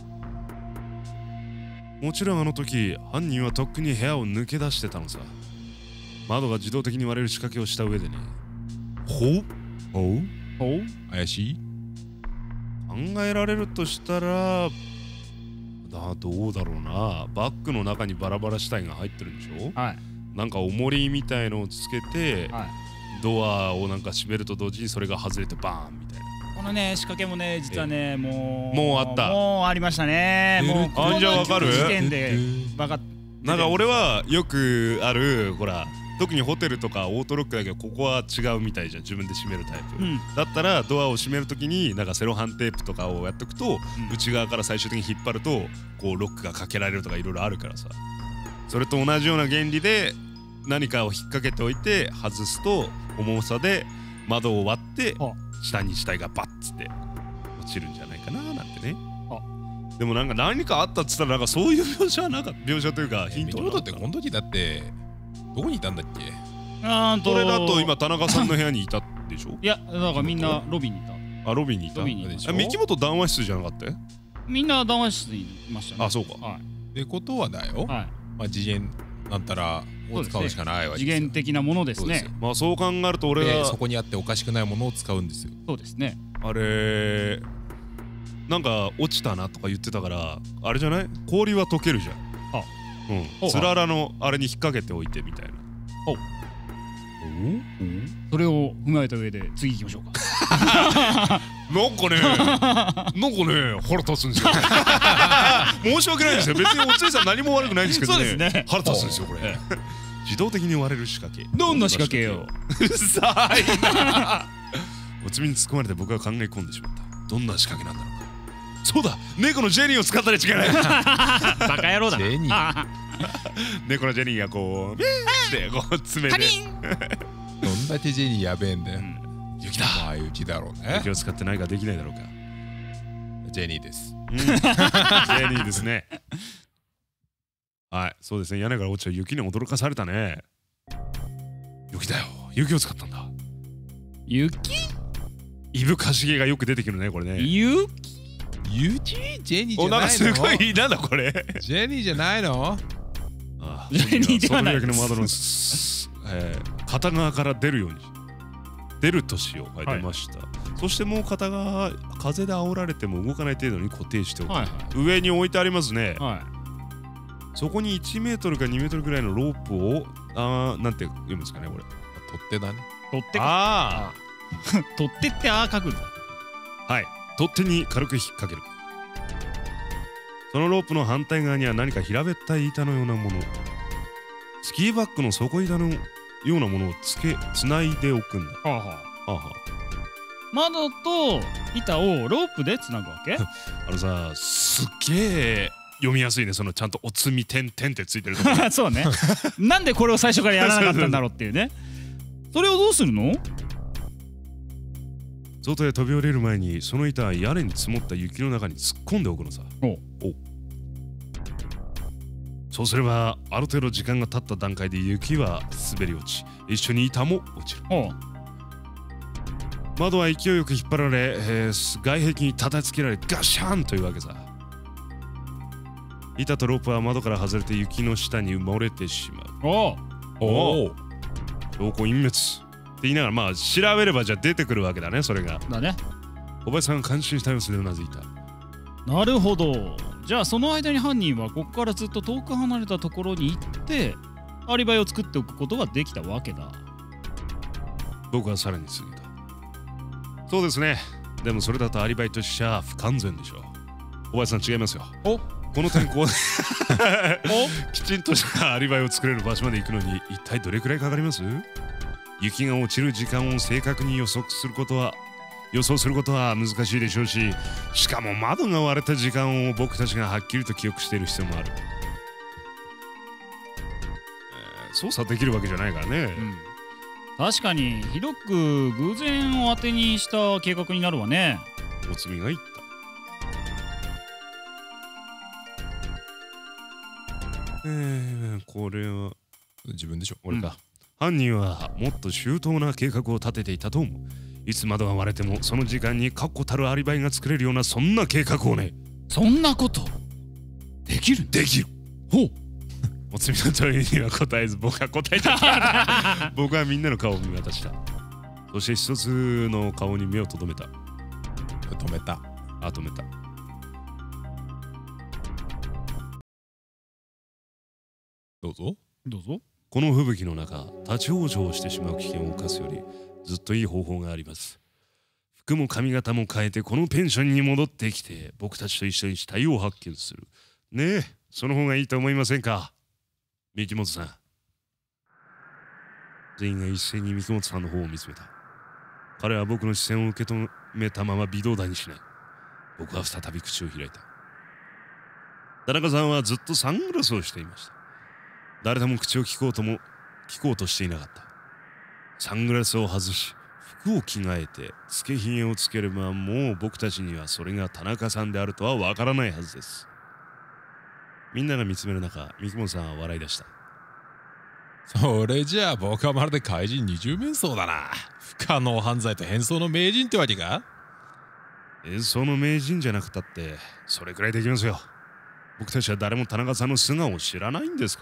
[SPEAKER 1] もちろんあの時犯人はとっくに部屋を抜け出してたのさ。窓が自動的に割れる仕掛けをした上でね。
[SPEAKER 2] ほうほう
[SPEAKER 3] ほう
[SPEAKER 2] 怪しい？
[SPEAKER 1] 考えられるとしたらだどうだろうな。バッグの中にバラバラ死体が入ってるんでしょ。
[SPEAKER 3] はい。
[SPEAKER 1] なんか重りみたいのをつけて、
[SPEAKER 3] はい、
[SPEAKER 1] ドアをなんか閉めると同時にそれが外れてバーンみたいな。
[SPEAKER 3] このね仕掛けもね実はねもう
[SPEAKER 1] もうあった
[SPEAKER 3] もうありましたね。もう
[SPEAKER 1] あんじゃわかる？
[SPEAKER 3] 時点で分かっ
[SPEAKER 1] なんか俺はよくあるほら特にホテルとかオートロックだけどここは違うみたいじゃん。自分で閉めるタイプ、うん、だったらドアを閉めるときになんかセロハンテープとかをやっとくと、うん、内側から最終的に引っ張るとこうロックがかけられるとかいろいろあるからさ。それと同じような原理で何かを引っ掛けておいて外すと重さで窓を割って下に死体がバッつって落ちるんじゃないかななんてね。でもなんか何かあったっつったらなんかそういう描写はなかった描写というかヒントはなかった。
[SPEAKER 2] ってこの時だってどこにいたんだっけ？
[SPEAKER 3] あーと
[SPEAKER 1] これだと今田中さんの部屋にいたでしょ。
[SPEAKER 3] いやだからみんなロビーにいた。
[SPEAKER 1] あロビーにいた。
[SPEAKER 3] ロビーにいた。
[SPEAKER 1] 三木本談話室じゃなかったよ。
[SPEAKER 3] みんな談話室にいましたね。
[SPEAKER 1] あそうか。
[SPEAKER 3] はい。
[SPEAKER 2] ってことはだよ。
[SPEAKER 3] はい。
[SPEAKER 2] まあ次元なんたらを使うしかないわけですよ。
[SPEAKER 3] 次元的なものですね。
[SPEAKER 1] まあそう考えると俺は
[SPEAKER 2] そこにあっておかしくないものを使うんですよ。
[SPEAKER 3] そうですね。
[SPEAKER 1] あれなんか落ちたなとか言ってたからあれじゃない？氷は溶けるじゃん。
[SPEAKER 3] あ
[SPEAKER 1] うん。つららのあれに引っ掛けておいてみたいな。
[SPEAKER 3] おおそれを踏まえた上で次行きましょうか。
[SPEAKER 1] なんかねなんかね腹立つんですよ。申し訳ないですよ。別におついさん何も悪くないんですけどね。
[SPEAKER 3] そうですね。
[SPEAKER 1] 腹立つんですよこれ。自動的に割れる仕掛け。
[SPEAKER 3] どんな仕掛けよ。
[SPEAKER 1] うざいな。おつみに突っ込まれて僕は考え込んでしまった。どんな仕掛けなんだろうか。そうだ、猫のジェニーを使ったり違いない。
[SPEAKER 3] バカ野郎だ。
[SPEAKER 2] ジェニー。
[SPEAKER 1] 猫のジェニーがこうビーってこう爪で。
[SPEAKER 2] どんだけジェニーやべえんだよ。
[SPEAKER 1] 雪だ。
[SPEAKER 2] まあ雪だろうね。
[SPEAKER 1] 雪を使って何かできないだろうか。
[SPEAKER 2] ジェニーです。
[SPEAKER 1] ジェニーですね。はい、そうですね。屋根から落ちた雪に驚かされたね。雪だよ。雪を使ったんだ。
[SPEAKER 3] 雪？
[SPEAKER 1] いぶかしげがよく出てくるねこれね。
[SPEAKER 3] 雪？
[SPEAKER 2] 雪？ジェニーじゃないの？
[SPEAKER 1] おなんかすごいなんだこれ。
[SPEAKER 2] ジェニーじゃないの？
[SPEAKER 3] ああジェニーではない。
[SPEAKER 1] その窓の、えー、片側から出るように出るとしよう。はい、出ました。そしてもう片側風で煽られても動かない程度に固定しておく。はいはい、上に置いてありますね。
[SPEAKER 3] は
[SPEAKER 1] そこにいちメートルかにメートルぐらいのロープを、あー、なんて読むんですかね、これ。
[SPEAKER 2] 取っ手だね。
[SPEAKER 3] 取っ手か。
[SPEAKER 1] あ
[SPEAKER 3] 取っ手ってあー書くんだ。
[SPEAKER 1] あ、はい。取っ手に軽く引っ掛ける。そのロープの反対側には何か平べったい板のようなもの。スキーバッグの底板のようなものをつけ、つないでおくんだ。
[SPEAKER 3] はあはあ。
[SPEAKER 1] はあは
[SPEAKER 3] 窓と板をロープでつなぐわけ？
[SPEAKER 1] あ、あのさ、すっげえ読みやすいね、そのちゃんとおつみ点々ってついてるところ。
[SPEAKER 3] そうね。なんでこれを最初からやらなかったんだろうっていうね。それをどうするの？
[SPEAKER 1] 外へ飛び降りる前にその板は屋根に積もった雪の中に突っ込んでおくのさ。
[SPEAKER 3] お
[SPEAKER 1] おそうすればある程度時間が経った段階で雪は滑り落ち、一緒に板も落ちる。
[SPEAKER 3] おう。
[SPEAKER 1] 窓は勢いよく引っ張られ、えー外壁に叩きつけられガシャンというわけさ。板とロープは窓から外れて雪の下に埋もれてしまう。
[SPEAKER 3] おう。
[SPEAKER 2] おお。
[SPEAKER 1] 証拠隠滅って言いながら、まあ調べればじゃあ出てくるわけだね、それが。
[SPEAKER 3] だね。
[SPEAKER 1] 小林さんが感心した様子でうなずいた。
[SPEAKER 3] なるほど。じゃあその間に犯人はここからずっと遠く離れたところに行ってアリバイを作っておくことができたわけだ。
[SPEAKER 1] 僕はさらに過ぎた。そうですね。でもそれだとアリバイとしちゃ不完全でしょう。小林さん違いますよ。
[SPEAKER 2] お
[SPEAKER 1] この天候できちんとしたアリバイを作れる場所まで行くのに一体どれくらいかかります？雪が落ちる時間を正確に予測することは予想することは難しいでしょうし、しかも窓が割れた時間を僕たちがはっきりと記憶している必要もある。えー操作できるわけじゃないからね。
[SPEAKER 3] うん。確かにひどく偶然を当てにした計画になるわね。
[SPEAKER 1] おつみが言った。えー、これは
[SPEAKER 2] 自分でしょ。
[SPEAKER 1] 俺か、うん、犯人はもっと周到な計画を立てていたと思う。いつ窓が割れてもその時間に確固たるアリバイが作れるようなそんな計画をね。
[SPEAKER 3] そんなことできる？
[SPEAKER 1] できる。
[SPEAKER 3] ほう。
[SPEAKER 1] おつみの問いには答えず僕は答えた。僕はみんなの顔を見渡した。そして一つの顔に目をとどめた。
[SPEAKER 2] 止めた。
[SPEAKER 1] あ、止めた。
[SPEAKER 2] どうぞ。
[SPEAKER 3] どうぞ。
[SPEAKER 1] この吹雪の中、立ち往生してしまう危険を冒すよりずっといい方法があります。服も髪型も変えてこのペンションに戻ってきて僕たちと一緒に死体を発見する。ねえ、その方がいいと思いませんか、三木本さん。全員が一斉に三木本さんの方を見つめた。彼は僕の視線を受け止めたまま微動だにしない。僕は再び口を開いた。田中さんはずっとサングラスをしていました。誰とも口を聞こうとも聞こうとしていなかった。サングラスを外し服を着替えてつけひげをつければもう僕たちにはそれが田中さんであるとはわからないはずです。みんなが見つめる中、三木本さんは笑い出した。
[SPEAKER 2] それじゃあ僕はまるで怪人二重面相だな。不可能犯罪と変装の名人ってわけか？
[SPEAKER 1] 演奏の名人じゃなくたってそれくらいできますよ。僕たちは誰も田中さんの素顔を知らないんですから。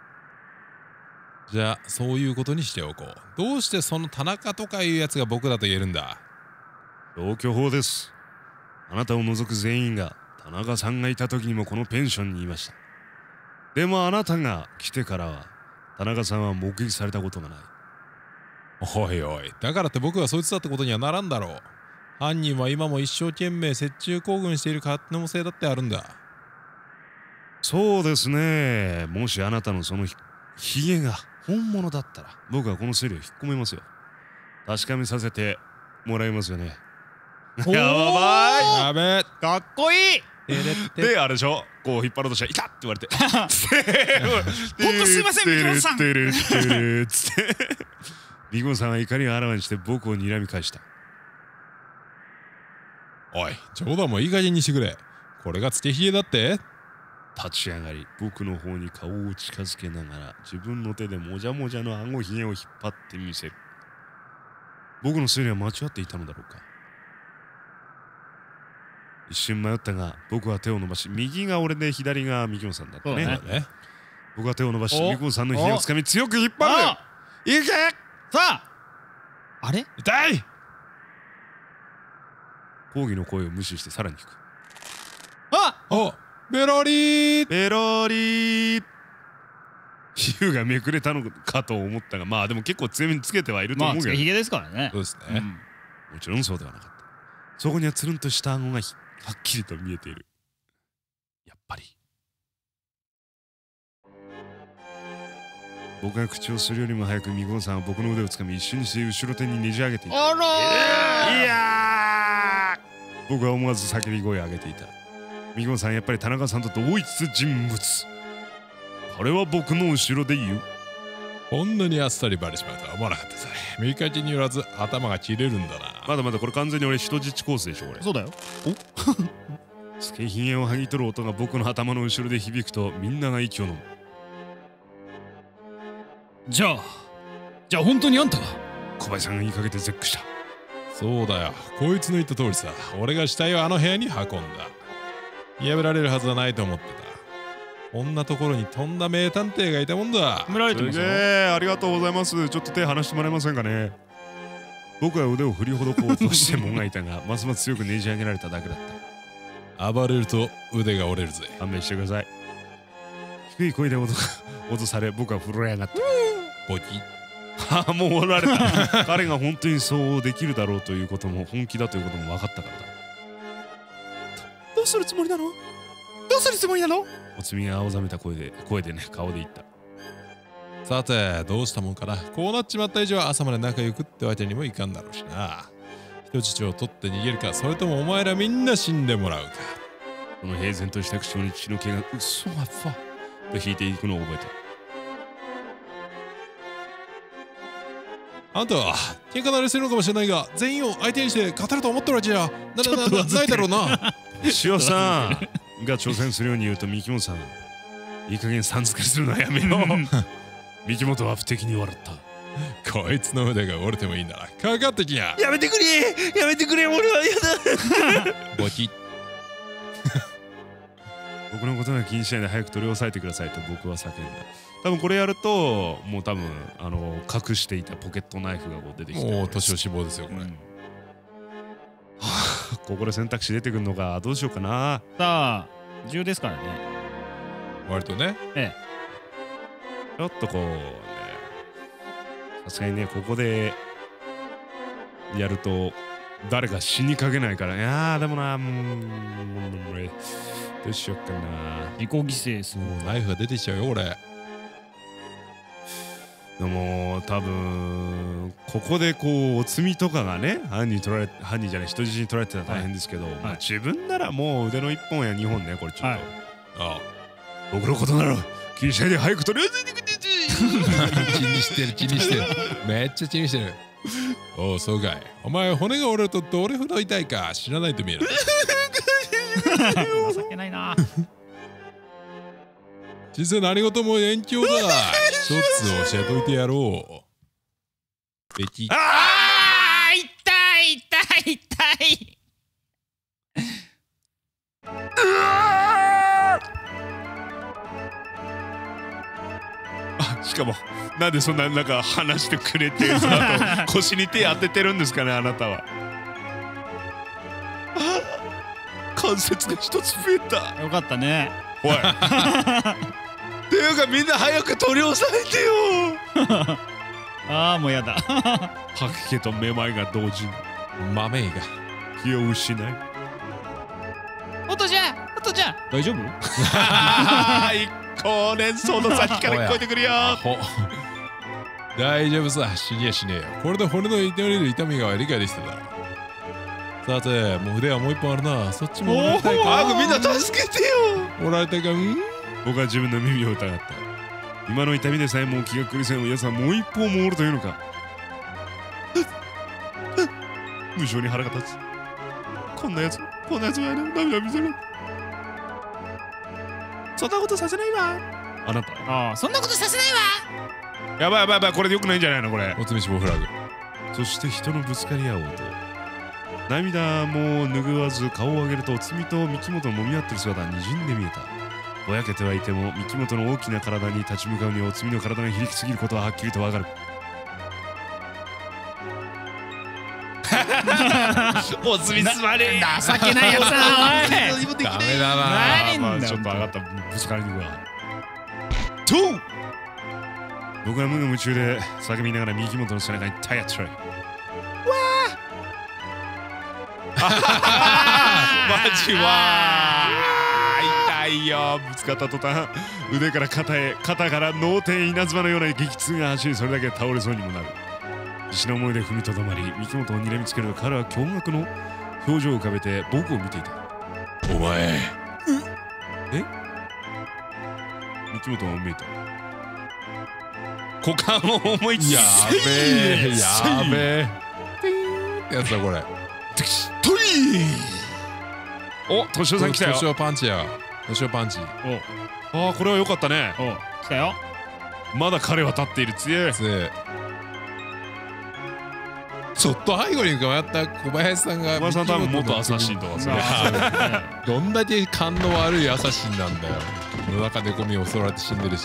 [SPEAKER 2] じゃあそういうことにしておこう。どうしてその田中とかいうやつが僕だと言えるんだ？
[SPEAKER 1] 消去法です。あなたを除く全員が田中さんがいた時にもこのペンションにいました。でもあなたが来てからは田中さんは目撃されたことがない。
[SPEAKER 2] おいおい、だからって僕がそいつだってことにはならんだろう。犯人は今も一生懸命雪中行軍している可能性だってあるんだ。
[SPEAKER 1] そうですね。もしあなたのそのひひげが本物だったら僕はこの推理を引っ込めますよ。確かめさせてもらいますよね。やばい。
[SPEAKER 2] やべえ、
[SPEAKER 3] かっこいい。
[SPEAKER 1] であれでしょ、こう引っ張ろうとしたら「いた!」って言われて「
[SPEAKER 3] ほんとすいません三雲さん」
[SPEAKER 1] てるてるつって三雲さんは怒りをあらわにして僕を睨み返した。
[SPEAKER 2] おい、冗談もいい加減にしてくれ。これがつけひげだって？
[SPEAKER 1] 立ち上がり僕の方に顔を近づけながら自分の手でもじゃもじゃの顎ひげを引っ張ってみせる。僕の推理は間違っていたのだろうか。一瞬迷ったが僕は手を伸ばし、右が俺で左が三雲さんだったね。
[SPEAKER 3] そうだね。
[SPEAKER 1] 僕は手を伸ばし三雲さんのひげをつかみ強く引っ張る。いけ。
[SPEAKER 3] さあ、あれ
[SPEAKER 1] 痛い。抗議の声を無視してさらに引く。
[SPEAKER 3] あ
[SPEAKER 2] お、 ベロリー。
[SPEAKER 1] ベロリー。皮膚がめくれたのかと思ったが、まあでも結構強めにつけてはいると
[SPEAKER 3] まあ
[SPEAKER 1] 思うけど、
[SPEAKER 3] つけひげですからね。
[SPEAKER 2] そうですね。
[SPEAKER 3] うん
[SPEAKER 1] もちろんそうではなかった。そこにはつるんとした顎がひはっきりと見えている。やっぱり僕が口をするよりも早くミゴンさんは僕の腕をつかみ、一瞬にして後ろ手にねじ上げていた。
[SPEAKER 3] あらー。
[SPEAKER 1] いやー、僕は思わず叫び声を上げていた。ミゴンさん、やっぱり田中さんと同一人物。これは僕の後ろで言う。
[SPEAKER 2] こんなにあっさりバレちまうとは思わなかったさ。見かけによらず頭が切れるんだな。
[SPEAKER 1] まだまだこれ完全に俺人質コースでしょこれ。
[SPEAKER 3] そうだよ。
[SPEAKER 1] つけひげを剥ぎ取る音が僕の頭の後ろで響くと、みんなが息を飲む。
[SPEAKER 3] じゃあじゃあ本当にあんたが。
[SPEAKER 1] 小林さんが言いかけて絶句した。
[SPEAKER 2] そうだよ、こいつの言った通りさ。俺が死体をあの部屋に運んだ。破られるはずはないと思ってた。こんなところにとんだ名探偵がいたもんだ。
[SPEAKER 3] 褒められて
[SPEAKER 1] すげ
[SPEAKER 3] ますよ。
[SPEAKER 1] え、ありがとうございます。ちょっと手離してもらえませんかね。僕は腕を振りほどこうとしてもがいたが、ますます強くねじ上げられただけだった。
[SPEAKER 2] 暴れると腕が折れるぜ。
[SPEAKER 1] 勘弁してください。低い声で脅脅され、僕は震え上がった。
[SPEAKER 2] ボキ。
[SPEAKER 1] ああ、もうおられた。彼が本当にそうできるだろうということも、本気だということも分かったからだ。どうするつもりなの？どうするつもりなの？おつみが青ざめた声で、声でね、顔で言った。
[SPEAKER 2] さて、どうしたもんかな。こうなっちまった以上、朝まで仲良くってわけにもいかんだろうしな。人質を取って逃げるか、それともお前らみんな死んでもらうか。
[SPEAKER 1] この平然とした口調に血の気がうっそわっふわと引いていくのを覚えた。
[SPEAKER 2] あんたは喧嘩慣れしてるのかもしれないが、全員を相手にして勝てると思ってるわけじゃなななないだろうな。
[SPEAKER 1] 塩さんが挑戦するように言うと、三木本さん、いい加減さん付けするのはやめよう。三木本は不敵に笑った。
[SPEAKER 2] こいつの腕が折れてもいいんだな。かかってきや。
[SPEAKER 1] やめてくれ、やめてくれ、俺は嫌だ。
[SPEAKER 2] ボキ。
[SPEAKER 1] 僕のことが気にしないで早く取り押さえてくださいと僕は叫んだ。多分これやると、もう多分あの隠していたポケットナイフがこう出てきて、
[SPEAKER 2] もう年を死亡ですよこれ。
[SPEAKER 1] うんここで選択肢出てくるのか、どうしようかな。
[SPEAKER 3] さあ銃ですからね。
[SPEAKER 2] 割とね。
[SPEAKER 3] え
[SPEAKER 1] ちょっとこうね、さすがにね、ここでやると誰か死にかけないから。いやーでもな、うーん、どうしよっかな。
[SPEAKER 3] え、自己犠牲です。
[SPEAKER 2] もうナイフが出てきちゃうよ俺。
[SPEAKER 1] でも多分ここでこうお罪とかがね、犯人取られ犯人じゃない人質に取られてたら大変ですけど、まあ自分ならもう腕のいっぽんやにほんね、これちょっと、
[SPEAKER 3] はい、
[SPEAKER 2] ああ
[SPEAKER 1] 僕のことなら気にしないで早く取り押さえてくれ。
[SPEAKER 2] 気にしてる気にしてる。めっちゃ気にしてる。おうそうかい。お前骨が折れるとどれほど痛いか知らないと見える。
[SPEAKER 3] 情けないな。
[SPEAKER 2] 人生何事も勉強だ。一つ教えといてやろう。べき。
[SPEAKER 3] ああ、痛い痛い痛い。
[SPEAKER 1] あ、しかもなんでそんななんか話してくれて、その後腰に手当ててるんですかね、あなたは。関節が一つ増えた。
[SPEAKER 3] よかったね。
[SPEAKER 1] おい。っていうかみんな早く取り押さえてよ。
[SPEAKER 3] ああ、もうやだ。
[SPEAKER 1] 吐き気とめまいが同時に
[SPEAKER 2] 豆が。
[SPEAKER 1] 気を失い。
[SPEAKER 3] おとちゃん、おとちゃん、大丈夫？
[SPEAKER 1] 一光年層の先から聞こえてくるよ。
[SPEAKER 2] ほ大丈夫さ、死にやしねえよ。これで骨の痛みる痛みが理解できてた。さて、もう腕はもう一本あるな。そっちも折られたいか。
[SPEAKER 1] 早くみんな助けてよ。
[SPEAKER 2] 折られたいか。うん。
[SPEAKER 1] 僕は自分の耳を疑った。今の痛みでさえもう気が狂いせんおやつはもう一方もおるというのか。無性に腹が立つ。こんなやつ、こんなやつがやる涙見せる。そんなことさせないわ。あなた。
[SPEAKER 3] ああ、そんなことさせないわ。
[SPEAKER 1] やばいやばいやばい、これでよくないんじゃないのこれ。
[SPEAKER 2] おつみ死亡フラグ。
[SPEAKER 1] そして人のぶつかり合う音。涙も拭わず顔を上げると、おつみと三木本の揉み合ってる姿がにじんで見えた。ぼやけてはいても三木本の大きな体に立ち向かうにおつみの体が非力すぎることははっきりとわかる。 おつみすまれ
[SPEAKER 3] 情けないやつだおい
[SPEAKER 2] ダメだな。
[SPEAKER 3] 何
[SPEAKER 1] まあ
[SPEAKER 3] だよ
[SPEAKER 1] ちょっと上がったぶつかりにくわと僕は無我夢中で叫びながら右元の背中に体当たりわあマジわー痛いよぶつかった途端腕から肩へ肩から脳天稲妻のような激痛が走りそれだけで倒れそうにもなる必死の思いで踏みとどまり三木本を睨みつけると彼は驚愕の表情を浮かべて僕を見ていた
[SPEAKER 2] お前。
[SPEAKER 1] え三木本は見えた股間を思いつ
[SPEAKER 2] やべえ、やべえ。ピーンってやつだこれ。
[SPEAKER 1] とりお敏夫さん来たよ
[SPEAKER 2] 年をパンチや。年をパンチ。
[SPEAKER 1] ああこれは良かったね
[SPEAKER 3] お来たよ
[SPEAKER 1] まだ彼は立っている強い
[SPEAKER 2] つちょっと背後に迷った小林さんが
[SPEAKER 1] 小林さん多分元アサシンとかさ
[SPEAKER 2] どんだけ勘の悪いアサシンなんだよ。夜中寝込み襲われて死んでるし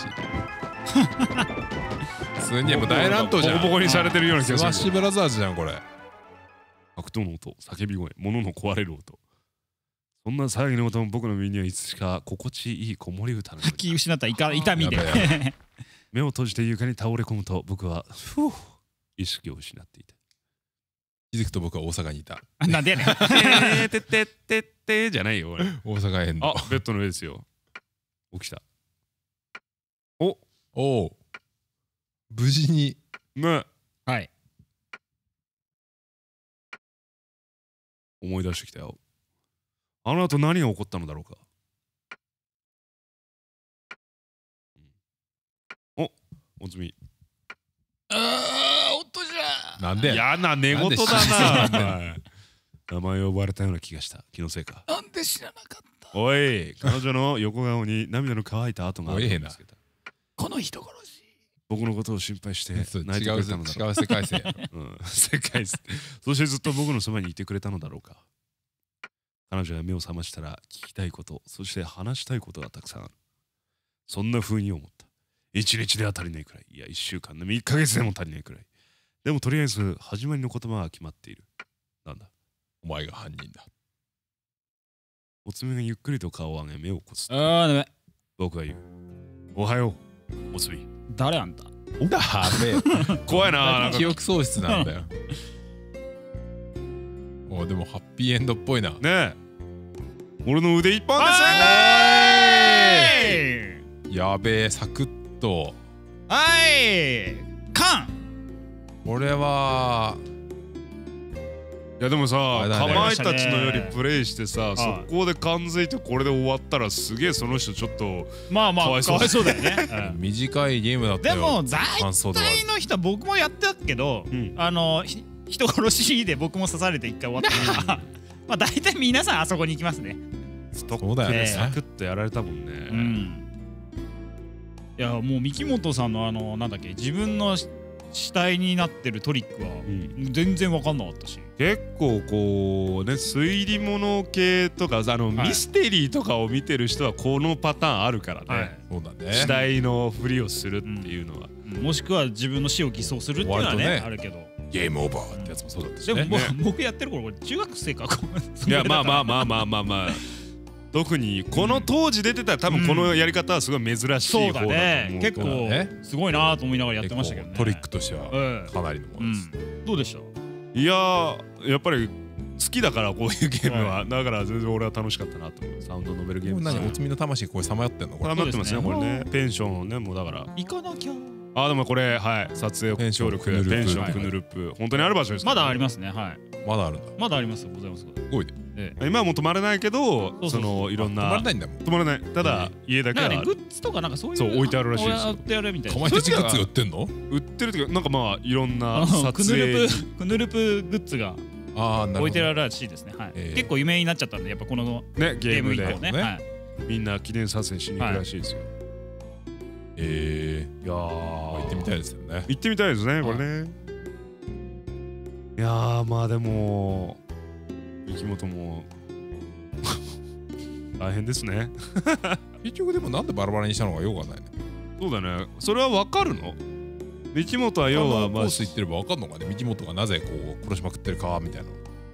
[SPEAKER 2] 普通にやっぱ大乱闘じゃん。
[SPEAKER 1] ボコボコにされてるような気
[SPEAKER 2] スマッ
[SPEAKER 1] がする
[SPEAKER 2] シュブラザーズじゃんこれ。
[SPEAKER 1] 悪党の音叫び声物の壊れる音そんな騒ぎの音も僕の耳にはいつしか心地いい子守歌のように
[SPEAKER 3] 気失った痛痛みで
[SPEAKER 2] やべえ
[SPEAKER 1] 目を閉じて床に倒れ込むと僕はふう意識を失っていた
[SPEAKER 2] 気づくと僕は大阪にいた。
[SPEAKER 3] なんでやねん
[SPEAKER 1] てーてってってってじゃないよ俺
[SPEAKER 2] 大阪エンド。
[SPEAKER 1] あベッドの上ですよ起きた
[SPEAKER 2] おお無事に。
[SPEAKER 1] ね
[SPEAKER 3] はい
[SPEAKER 1] 思い出してきたよあの後何が起こったのだろうかおおつみ
[SPEAKER 3] あー音じゃ
[SPEAKER 2] なんで
[SPEAKER 1] 嫌な寝言だ
[SPEAKER 2] なんで
[SPEAKER 1] な名前を呼ばれたような気がした気のせいか
[SPEAKER 3] なんで知らなかった
[SPEAKER 1] おい彼女の横顔に涙の乾いた跡があるんですけど
[SPEAKER 3] この人殺し
[SPEAKER 1] 僕のことを心配して
[SPEAKER 2] そう
[SPEAKER 1] 泣いて
[SPEAKER 2] 違う
[SPEAKER 1] くれたのだろう
[SPEAKER 2] 違う世界線や。
[SPEAKER 1] うん世界ですそしてずっと僕のそばにいてくれたのだろうか彼女が目を覚ましたら聞きたいことそして話したいことがたくさんあるそんな風に思った一日では足りないくらいいや一週間でも一ヶ月でも足りないくらいでもとりあえず始まりの言葉は決まっているなんだ
[SPEAKER 2] お前が犯人だ。
[SPEAKER 1] おつみがゆっくりと顔を上げ目をこすった
[SPEAKER 3] あーダメ
[SPEAKER 1] 僕が言うおはようおつみ
[SPEAKER 3] 誰あんた
[SPEAKER 2] だめ
[SPEAKER 1] 怖いななんか
[SPEAKER 2] 記憶喪失なんだよ。おでもハッピーエンドっぽいな。
[SPEAKER 1] ねえ俺の腕一本です
[SPEAKER 2] やべえサクッと。
[SPEAKER 3] はいカン
[SPEAKER 2] 俺はい
[SPEAKER 1] やでもさ
[SPEAKER 2] あれだね
[SPEAKER 1] かまいたちのよりプレイしてさ
[SPEAKER 3] い
[SPEAKER 1] 速攻で感づいてこれで終わったらすげえその人ちょっと
[SPEAKER 3] まあまあ
[SPEAKER 1] かわいそう
[SPEAKER 3] かわいそうだよね
[SPEAKER 2] 短いゲームだったよ。
[SPEAKER 3] でも大
[SPEAKER 2] 感想では
[SPEAKER 3] 体の人は僕もやってたけど
[SPEAKER 1] うん
[SPEAKER 3] あのひ人殺しで僕も刺されて一回終わったからまあ大体皆さんあそこに行きますね
[SPEAKER 2] そうだよね。
[SPEAKER 3] ね
[SPEAKER 1] サクッとやられたもん
[SPEAKER 3] う
[SPEAKER 1] ね
[SPEAKER 3] んいやもう三木本さんのあのなんだっけ自分の死体になってるトリックは
[SPEAKER 1] うん
[SPEAKER 3] 全然分かんなかったし
[SPEAKER 1] 結構こうね推理物系とかあの
[SPEAKER 3] はい
[SPEAKER 1] ミステリーとかを見てる人はこのパターンあるから
[SPEAKER 3] はい
[SPEAKER 1] ね
[SPEAKER 2] そうだね。
[SPEAKER 1] 死体のふりをするっていうのは
[SPEAKER 3] もしくは自分の死を偽装するっていうのはね
[SPEAKER 2] 割とね
[SPEAKER 3] あるけど
[SPEAKER 2] ゲームオーバーってやつもそうだったしね。
[SPEAKER 3] でももう僕やってる頃これ中学生か
[SPEAKER 1] いやまあまあまあまあまあまあ特にこの当時出てたら多分このやり方はすごい珍しい
[SPEAKER 3] そうだ
[SPEAKER 1] 方だと思う
[SPEAKER 3] ね結構
[SPEAKER 2] ね
[SPEAKER 3] すごいなと思いながらやってましたけどね
[SPEAKER 2] 結構トリックとしては
[SPEAKER 3] ええ
[SPEAKER 2] かなりのものです。
[SPEAKER 3] うんどうでした
[SPEAKER 1] いやーやっぱり好きだからこういうゲームはだから全然俺は楽しかったなと思うサウンドノベルゲー
[SPEAKER 2] もう
[SPEAKER 1] ム
[SPEAKER 2] 何おつみの魂これさまよってんのこれ。
[SPEAKER 1] これは待ってますね
[SPEAKER 3] そうですね
[SPEAKER 1] これねペンションねもうだから
[SPEAKER 3] 行かなきゃ
[SPEAKER 1] あでもこれはい撮影
[SPEAKER 2] ペンション
[SPEAKER 1] 協力
[SPEAKER 2] クヌルップ
[SPEAKER 1] ペンション
[SPEAKER 3] はい
[SPEAKER 1] クヌルップ本当にある場所です
[SPEAKER 3] まだあり
[SPEAKER 1] ま
[SPEAKER 3] ますねはい
[SPEAKER 2] まだあるんだ。
[SPEAKER 3] まだありますございます
[SPEAKER 2] すごいね。
[SPEAKER 3] ええ
[SPEAKER 1] 今はもう止まれないけど
[SPEAKER 3] そうそう
[SPEAKER 1] そのいろん
[SPEAKER 2] 止ま
[SPEAKER 1] な
[SPEAKER 2] れないんだもん。
[SPEAKER 1] 止まれないただ家だけ
[SPEAKER 3] なんか
[SPEAKER 1] は
[SPEAKER 3] ねグッズとかなんかそういう
[SPEAKER 1] そう置いてあるらしいですよ
[SPEAKER 3] 置いてあるみたいな
[SPEAKER 2] かまいたちグッズが売ってんの？
[SPEAKER 1] 売ってるっていうかなんかまあいろんな
[SPEAKER 3] あの
[SPEAKER 1] 撮
[SPEAKER 3] クヌル
[SPEAKER 1] 影
[SPEAKER 3] プクヌルプグッズが
[SPEAKER 2] ああなるほど。
[SPEAKER 3] 置いてあるらしいですねはい
[SPEAKER 2] ええ
[SPEAKER 3] 結構有名になっちゃったんでやっぱこの
[SPEAKER 1] ねゲ
[SPEAKER 3] ゲー
[SPEAKER 1] ームで
[SPEAKER 3] ム以降ね
[SPEAKER 2] ね
[SPEAKER 3] はい
[SPEAKER 1] みんな記念撮影しに行くらしいですよ
[SPEAKER 2] え
[SPEAKER 1] いやー
[SPEAKER 2] ー行ってみたいですよね。
[SPEAKER 1] 行ってみたいですねこれねいやーまあでも生き元も大変ですね
[SPEAKER 2] 結局でもなんでバラバラにしたのかよくわかんないね。
[SPEAKER 1] そうだねそれは分かるの生き元は要はまあ
[SPEAKER 2] コース行ってればわかんのかね。三木本がなぜこう殺しまくってるかみたいな。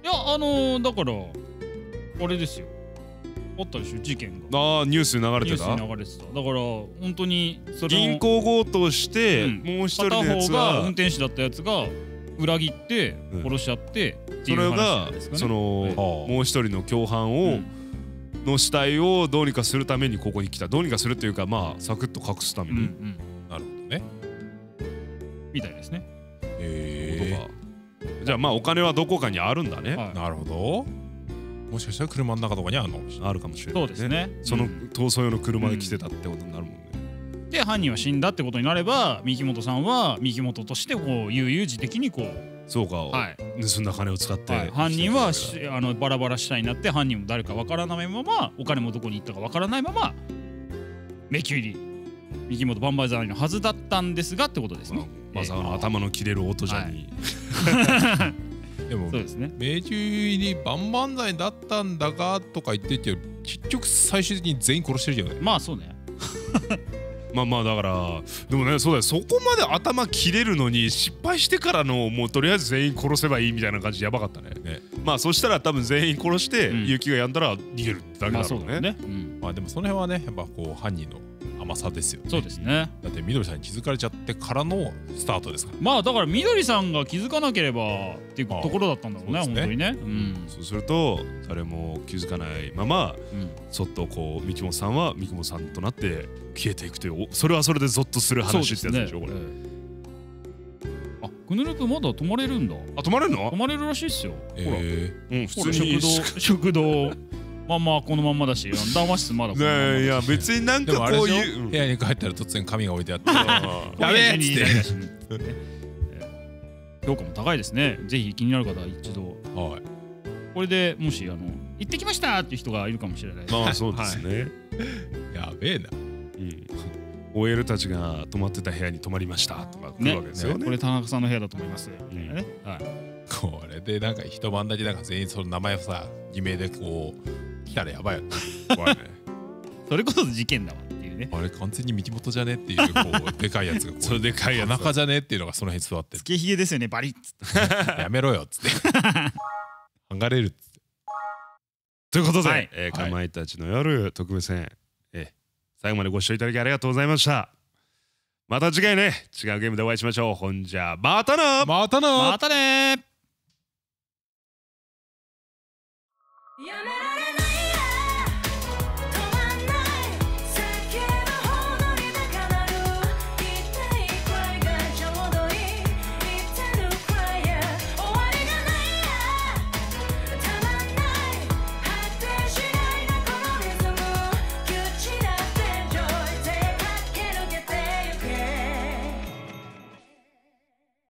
[SPEAKER 3] いやあのー、だからあれですよ、あったでしょ事件が。
[SPEAKER 1] ああニュースに流れ
[SPEAKER 3] ニュース
[SPEAKER 1] てた。
[SPEAKER 3] に流れてた。だから本当にその
[SPEAKER 1] 銀行強盗して、
[SPEAKER 3] うん
[SPEAKER 1] もう一人のやつ
[SPEAKER 3] 片方が運
[SPEAKER 1] は
[SPEAKER 3] 転手だったやつが裏切って
[SPEAKER 1] うん
[SPEAKER 3] 殺しちゃってって
[SPEAKER 1] そ
[SPEAKER 3] いう話な
[SPEAKER 1] れが
[SPEAKER 3] んですかね。
[SPEAKER 1] その
[SPEAKER 3] はい
[SPEAKER 1] もう一人の共犯
[SPEAKER 3] う
[SPEAKER 1] を
[SPEAKER 3] ん
[SPEAKER 1] の死体をどうにかするためにここに来た。どうにかするっていうかまあサクッと隠すために
[SPEAKER 3] うんうん
[SPEAKER 2] なるほどね。
[SPEAKER 3] みたいですね。
[SPEAKER 2] へ
[SPEAKER 1] ことか。じゃあまあお金はどこかにあるんだね。
[SPEAKER 3] は
[SPEAKER 2] え。なるほど。もしかしたら車の中とかにあるのかもしれない。
[SPEAKER 1] あるかもしれ
[SPEAKER 3] い、
[SPEAKER 1] ない
[SPEAKER 3] そうですね。
[SPEAKER 1] その
[SPEAKER 3] うん
[SPEAKER 1] 逃走用の車で来てたってことになるもんね。
[SPEAKER 3] で犯人は死んだってことになれば三木本さんは三木本としてこう悠々自適にこう、
[SPEAKER 1] そうか、
[SPEAKER 3] はい
[SPEAKER 1] 盗んだ金を使って、
[SPEAKER 3] はい、犯人はしあのバラバラ死体になって犯人も誰かわからないままお金もどこに行ったかわからないまま迷宮入り三木本万々歳のはずだったんですがってことですね。
[SPEAKER 1] まさかの頭の切れる音じゃに、
[SPEAKER 2] でも
[SPEAKER 3] そうですね。
[SPEAKER 2] 迷宮入り万々歳だったんだがとか言ってるけど、結局最終的に全員殺してるじゃない。
[SPEAKER 3] まあそうね。
[SPEAKER 1] まあまあだからでもねそうだよ、そこまで頭切れるのに失敗してからのもうとりあえず全員殺せばいいみたいな感じやばかったね。
[SPEAKER 2] ね
[SPEAKER 1] まあそしたら多分全員殺して、
[SPEAKER 3] うん
[SPEAKER 1] 雪が止んだら逃げるってだけ
[SPEAKER 3] まあ
[SPEAKER 1] だろうね。
[SPEAKER 3] そうだね。うん
[SPEAKER 2] まあでもその辺はね、やっぱこう犯人の甘さですよね。
[SPEAKER 3] そうですね。
[SPEAKER 2] だってみどりさんに気づかれちゃってからのスタートですから。
[SPEAKER 3] まあだからみどりさんが気づかなければっていうところだったんだろうね、
[SPEAKER 2] ああ
[SPEAKER 3] 本当にね。うん
[SPEAKER 1] そうすると誰も気づかないまま
[SPEAKER 3] うん
[SPEAKER 1] そっとこう三木本さんは三木本さんとなって消えていくという、おそれはそれでゾッとする話ってやつでしょこれ。
[SPEAKER 3] ええあ、クヌルプまだ泊まれるんだ。
[SPEAKER 1] あ止まれるの
[SPEAKER 3] 泊？まれるらしいっすよ。ほら、
[SPEAKER 2] え
[SPEAKER 1] うん普
[SPEAKER 3] ほら
[SPEAKER 1] 通に。
[SPEAKER 3] 食堂食堂まあまあこのまんまだし、談話室まだこのまんまだし
[SPEAKER 1] ねえいや別になん
[SPEAKER 2] ー、で
[SPEAKER 1] か
[SPEAKER 2] もあれでしょ、
[SPEAKER 1] こういう、うん
[SPEAKER 2] 部屋に帰ったら突然紙が置いてあって
[SPEAKER 1] あ
[SPEAKER 2] やべえっつって
[SPEAKER 3] イライラするってねええ評価も高いですね。ぜひ気になる方は一度
[SPEAKER 2] はい。
[SPEAKER 3] これでもしあの行ってきましたっていう人がいるかもしれない。
[SPEAKER 1] まあそうですね。
[SPEAKER 2] やべえな。
[SPEAKER 1] うんオーエル たちが泊まってた部屋に泊まりましたとか来るわけですよね。
[SPEAKER 3] これ田中さんの部屋だと思います。
[SPEAKER 1] ん
[SPEAKER 3] みたいなね。はい。
[SPEAKER 2] これでなんか一晩だけなんか全員その名前をさ偽名でこう来たらやばいよね。
[SPEAKER 1] 怖いね。
[SPEAKER 3] それこそ事件だわっていうね。
[SPEAKER 2] あれ完全に三木本じゃねっていうこうでかいやつがこう
[SPEAKER 1] それでかいやつ
[SPEAKER 2] 田中じゃねっていうのがその辺座って
[SPEAKER 3] つけひげですよね、バリッつって。
[SPEAKER 2] やめろよっつって剥がれるっつって。
[SPEAKER 1] ということで、
[SPEAKER 3] はい
[SPEAKER 1] えー
[SPEAKER 2] はい
[SPEAKER 1] かまいたちの夜特別編、えー最後までご視聴いただきありがとうございました。また次回ね違うゲームでお会いしましょう。ほんじゃまたな。
[SPEAKER 2] またな。
[SPEAKER 3] またねー。
[SPEAKER 4] やめろ